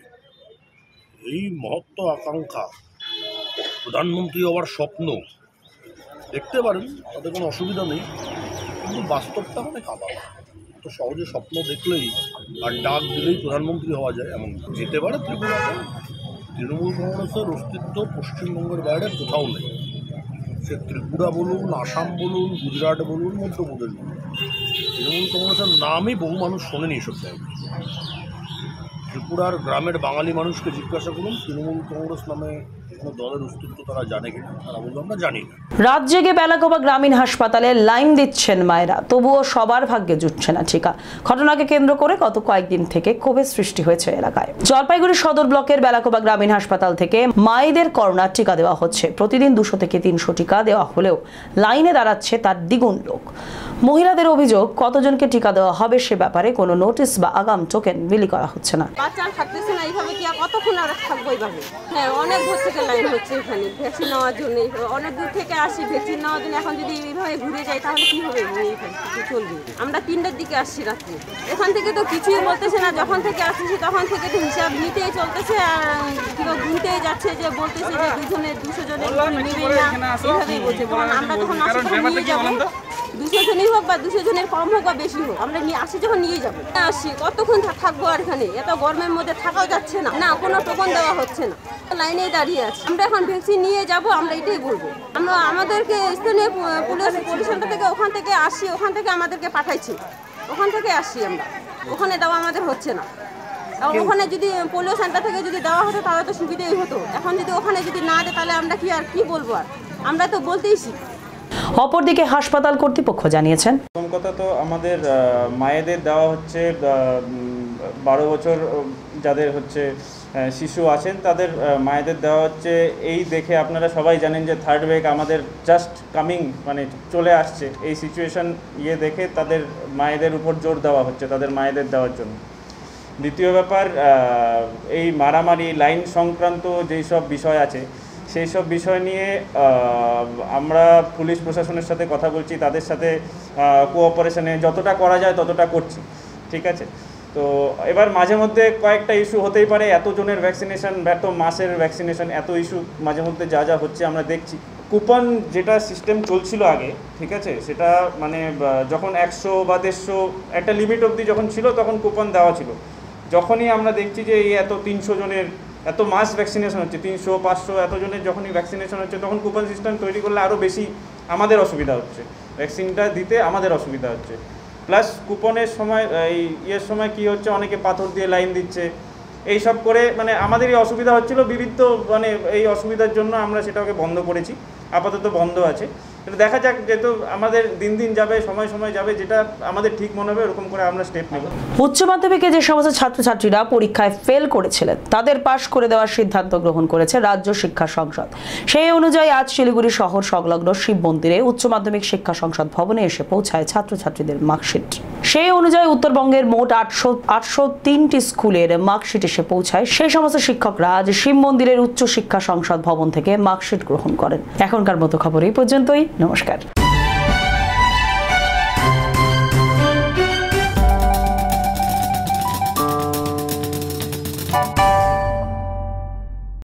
[SPEAKER 10] এই মহত্ব আকাঙ্ক্ষা, প্রধানমন্ত্রী হওয়ার স্বপ্ন দেখতে পারেন, তাতে কোনো অসুবিধা নেই, কিন্তু বাস্তবটা অনেক আলাদা। তো সহজে স্বপ্ন দেখলেই আর ডাক দিলেই প্রধানমন্ত্রী হওয়া যায় এমন যেতে পারে ত্রিপুরাতে। তৃণমূল কংগ্রেসের অস্তিত্ব পশ্চিমবঙ্গের বাইরে কোথাও নেই। সে ত্রিপুরা বলুন, আসাম বলুন, গুজরাট বলুন, মধ্যপ্রদেশ বলুন, তৃণমূল কংগ্রেসের নামই বহু মানুষ শোনেনি এসব জায়গায়। ত্রিপুরার গ্রামের বাঙালি মানুষকে জিজ্ঞাসা করুন তৃণমূল কংগ্রেস নামে কোনো দলের অস্তিত্ব তারা জানে কিনা, তারা বলবে আমরা জানি না।
[SPEAKER 1] রাত জেগে বেলাগোবা গ্রামীণ হাসপাতালে লাইন দিচ্ছেন মায়েরা, তবুও সবার ভাগ্যে জুটছে না টিকা। ঘটনাকে কেন্দ্র করে গত কয়েকদিন থেকে ক্ষোভের সৃষ্টি হয়েছে এলাকায়। জলপাইগুড়ি সদর ব্লকের বেলাগোবা গ্রামীণ হাসপাতাল থেকে মায়েদের করোনা টিকা দেওয়া হচ্ছে। প্রতিদিন দুশো থেকে তিনশো টিকা দেওয়া হলেও লাইনে দাঁড়াচ্ছে তার দ্বিগুণ লোক। মহিলাদের অভিযোগ, কতজনকে টিকা দেওয়া হবে সে ব্যাপারে কোনো নোটিশ বা আগাম টোকেন বিলি করা হচ্ছে না।
[SPEAKER 11] বাচ্চা থাকতেছে না, এইভাবে কি কতক্ষণ আর থাকবো এইভাবে? হ্যাঁ, অনেক দূর থেকে লাইন হচ্ছে এখানে ভ্যাকসিন নেওয়ার জন্য। অনেক দূর থেকে আসি ভ্যাকসিন নেওয়ার জন্য। এখন যদি এইভাবে ঘুরে যাই তাহলে কি হবে? কি চলবে? আমরা তিনটার দিকে আসছি রাত্রে, এখান থেকে তো কিছুই বলতেছে না। যখন থেকে আসছি তখন থেকে তো হিসাব নিতেই চলতেছে, আর কিংবা ঘুরতেই যাচ্ছে যে বলতেছে যে দুজনের দুশো জনের নেবেন না, এইভাবেই বলছে। আমরা তখন আসি তখন নিয়ে যাবো, দুশো জনই হোক বা দুশো জনের কম হোক বা বেশি হোক, আমরা নিয়ে আসি যখন নিয়ে যাবো। আসি কতক্ষণ থাকবো আর এখানে? এত গরমের মধ্যে থাকাও যাচ্ছে না, না কোনো টোকন দেওয়া হচ্ছে না, লাইনে দাঁড়িয়ে আছে। আমরা এখন ভ্যাকসিন নিয়ে যাব, আমরা এটাই বলবো। আমরা আমাদেরকে স্থানীয় পুলিশ পরিষেবা থেকে ওখান থেকে আসি, ওখান থেকে আমাদেরকে পাঠাইছি, ওখান থেকে আসি আমরা, ওখানে দেওয়া আমাদের হচ্ছে না। ওখানে যদি পোলিও সেন্টার থেকে যদি দেওয়া হতো তাহলে তো সুবিধাই হতো। এখন যদি ওখানে যদি না দেয় তাহলে আমরা কি আর কি বলবো? আর আমরা তো বলতেইছি।
[SPEAKER 1] অপরদিকে হাসপাতাল কর্তৃপক্ষ জানিয়েছেন,
[SPEAKER 12] প্রথম কথা তো আমাদের মায়েদের দেওয়া হচ্ছে বারো বছর যাদের হচ্ছে শিশু আছেন তাদের মায়েদের দেওয়া হচ্ছে। এই দেখে আপনারা সবাই জানেন যে থার্ড ওয়েভ আমাদের জাস্ট কামিং, মানে চলে আসছে। এই সিচুয়েশন ইয়ে দেখে তাদের মায়েদের উপর জোর দেওয়া হচ্ছে তাদের মায়েদের দেওয়ার জন্য। দ্বিতীয় ব্যাপার, এই মারামারি লাইন সংক্রান্ত যেই সব বিষয় আছে সেই সব বিষয় নিয়ে আমরা পুলিশ প্রশাসনের সাথে কথা বলছি, তাদের সাথে কোঅপারেশনে যতটা করা যায় ততটা করছি, ঠিক আছে। তো এবার মাঝে মধ্যে কয়েকটা ইস্যু হতেই পারে, এতজনের ভ্যাকসিনেশন, এত মাসের ভ্যাকসিনেশন, এত ইস্যু মাঝে মধ্যে যা যা হচ্ছে আমরা দেখছি। কুপন যেটা সিস্টেম চলছিল আগে, ঠিক আছে, সেটা মানে যখন একশো বা দেড়শো একটা লিমিট অবধি যখন ছিল তখন কুপন দেওয়া ছিল। যখনই আমরা দেখছি যে এই এত তিনশো জনের এত মাস ভ্যাকসিনেশন হচ্ছে, তিনশো পাঁচশো এতজনের যখনই ভ্যাকসিনেশন হচ্ছে তখন কুপন সিস্টেম তৈরি করলে আরও বেশি আমাদের অসুবিধা হচ্ছে, ভ্যাকসিনটা দিতে আমাদের অসুবিধা হচ্ছে। প্লাস কুপনের সময় এই ইয়ের সময় কি হচ্ছে, অনেকে পাথর দিয়ে লাইন দিচ্ছে, এই সব করে মানে আমাদেরই অসুবিধা হচ্ছিল। বিবিধ মানে এই অসুবিধার জন্য আমরা সেটাকে বন্ধ করেছি, আপাতত বন্ধ আছে। দেখা যাক, যেহেতু আমাদের দিন দিন যাবে, সময় সময় যাবে, যেটা আমাদের ঠিক মনে হবে এরকম করে আমরা স্টেপ নেব।
[SPEAKER 1] উচ্চ মাধ্যমিকে যে সমস্ত ছাত্রছাত্রীরা পরীক্ষায় ফেল করেছিলেন তাদের পাশ করে দেওয়ার সিদ্ধান্ত গ্রহণ করেছে রাজ্য শিক্ষা সংসদ। সেই অনুযায়ী আজ শিলিগুড়ি শহর সংলগ্ন শিব মন্দিরে উচ্চ মাধ্যমিক শিক্ষা সংসদ ভবনে এসে পৌঁছায় ছাত্রছাত্রীদের মার্কশিট। সেই অনুযায়ী উত্তরবঙ্গের মোট আটশো আটশো তিনটি স্কুলের মার্কশিট এসে পৌঁছায়। সেই সমস্ত শিক্ষকরা আজ শিব মন্দিরের উচ্চ শিক্ষা সংসদ ভবন থেকে মার্কশিট গ্রহণ করেন। এখনকার মতো খবর এই পর্যন্তই। নমস্কার।